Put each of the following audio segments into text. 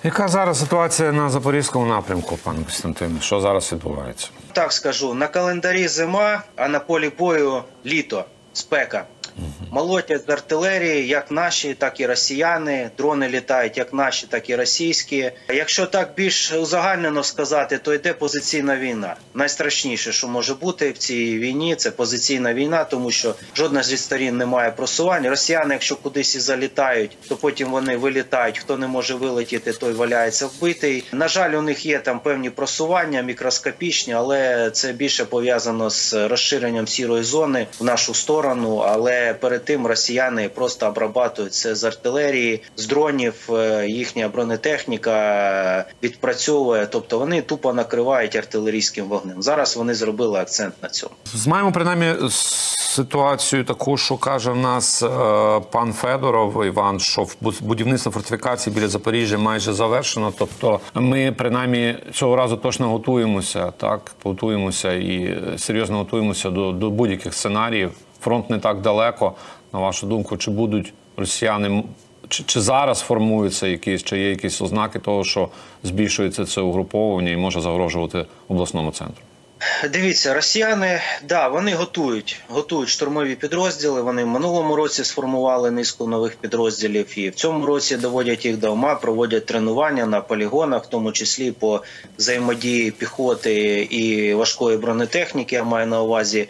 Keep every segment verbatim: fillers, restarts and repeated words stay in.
Яка зараз ситуація на Запорізькому напрямку, пане Костянтине? Що зараз відбувається? Так скажу, на календарі зима, а на полі бою літо, спека. Молотять з артилерії, як наші, так і росіяни. Дрони літають як наші, так і російські. Якщо так більш узагальнено сказати, то йде позиційна війна. Найстрашніше, що може бути в цій війні, це позиційна війна, тому що жодна зі сторін не має просувань. Росіяни, якщо кудись і залітають, то потім вони вилітають. Хто не може вилетіти, той валяється вбитий. На жаль, у них є там певні просування, мікроскопічні, але це більше пов'язано з розширенням сірої зони в нашу сторону. Але перед тим росіяни просто обрабатують це з артилерії, з дронів, їхня бронетехніка відпрацьовує, тобто вони тупо накривають артилерійським вогнем. Зараз вони зробили акцент на цьому. Маємо принаймні ситуацію таку, що каже в нас е, пан Федоров Іван, що будівництво фортифікації біля Запоріжжя майже завершено, тобто ми принаймні цього разу точно готуємося, так, готуємося і серйозно готуємося до, до будь-яких сценаріїв. Фронт не так далеко. На вашу думку, чи будуть росіяни, чи, чи зараз формуються якісь, чи є якісь ознаки того, що збільшується це угруповування і може загрожувати обласному центру? Дивіться, росіяни, да, вони готують, готують штурмові підрозділи, вони в минулому році сформували низку нових підрозділів і в цьому році доводять їх до ума, проводять тренування на полігонах, в тому числі по взаємодії піхоти і важкої бронетехніки, я маю на увазі,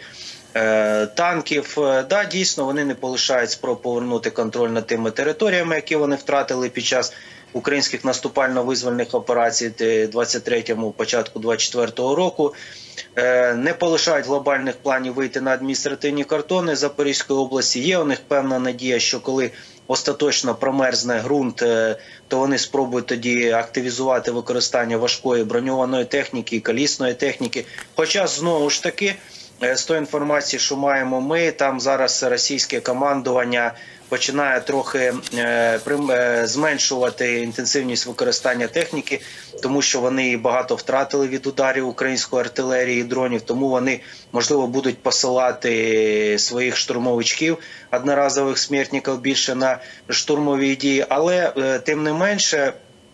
танків. Да, дійсно, вони не полишають спроб повернути контроль над тими територіями, які вони втратили під час українських наступально-визвольних операцій двадцять третьому, початку двадцять четвертого року. Не полишають глобальних планів вийти на адміністративні кордони Запорізької області. Є у них певна надія, що коли остаточно промерзне ґрунт, то вони спробують тоді активізувати використання важкої броньованої техніки і колісної техніки. Хоча, знову ж таки, з тої інформації, що маємо ми, там зараз російське командування починає трохи е, е, зменшувати інтенсивність використання техніки, тому що вони багато втратили від ударів української артилерії і дронів, тому вони, можливо, будуть посилати своїх штурмовичків, одноразових смертників більше на штурмові дії, але е, тим не менше,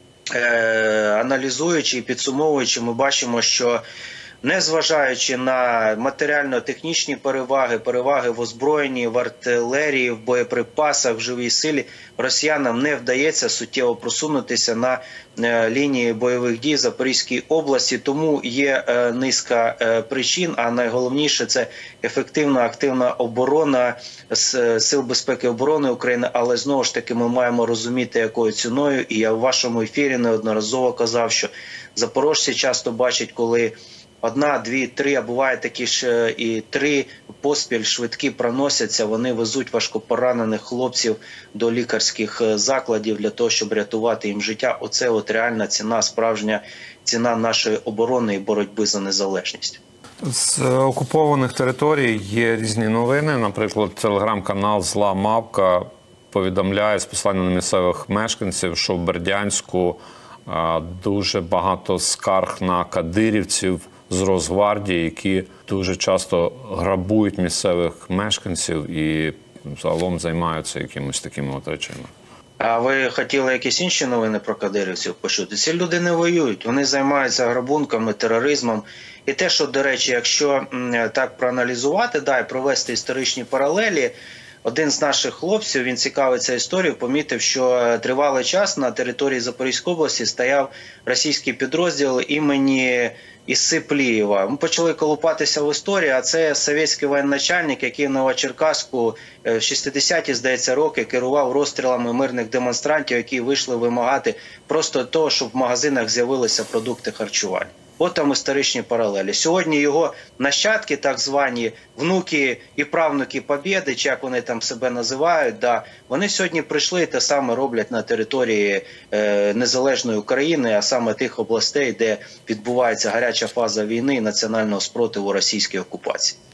е, аналізуючи і підсумовуючи, ми бачимо, що незважаючи на матеріально-технічні переваги, переваги в озброєнні, в артилерії, в боєприпасах, в живій силі, росіянам не вдається суттєво просунутися на лінії бойових дій Запорізької області. Тому є низка причин, а найголовніше – це ефективна, активна оборона Сил безпеки і оборони України. Але знову ж таки ми маємо розуміти, якою ціною. І я в вашому ефірі неодноразово казав, що запорожці часто бачать, коли одна, дві, три, а буває такі ж і три поспіль швидкі проносяться, вони везуть важкопоранених хлопців до лікарських закладів для того, щоб рятувати їм життя. Оце от реальна ціна, справжня ціна нашої оборони і боротьби за незалежність. З окупованих територій є різні новини. Наприклад, телеграм-канал «Зла мавка» повідомляє з посланням на місцевих мешканців, що в Бердянську дуже багато скарг на кадирівців з Росгвардії, які дуже часто грабують місцевих мешканців і загалом займаються якимось такими от речами. А ви хотіли якісь інші новини про кадирівців почути? Ці люди не воюють, вони займаються грабунками, тероризмом. І те, що, до речі, якщо так проаналізувати, да, і провести історичні паралелі, один з наших хлопців, він цікавиться історією, помітив, що тривалий час на території Запорізької області стояв російський підрозділ імені Іси Плієва. Ми почали колупатися в історії, а це совєтський воєначальник, який в Новочеркаську в шістдесяті, здається, роки керував розстрілами мирних демонстрантів, які вийшли вимагати просто того, щоб в магазинах з'явилися продукти харчування. От там історичні паралелі. Сьогодні його нащадки, так звані внуки і правнуки Побєди, чи як вони там себе називають, да, вони сьогодні прийшли і те саме роблять на території е, незалежної України, а саме тих областей, де відбувається гаряча фаза війни і національного спротиву російській окупації.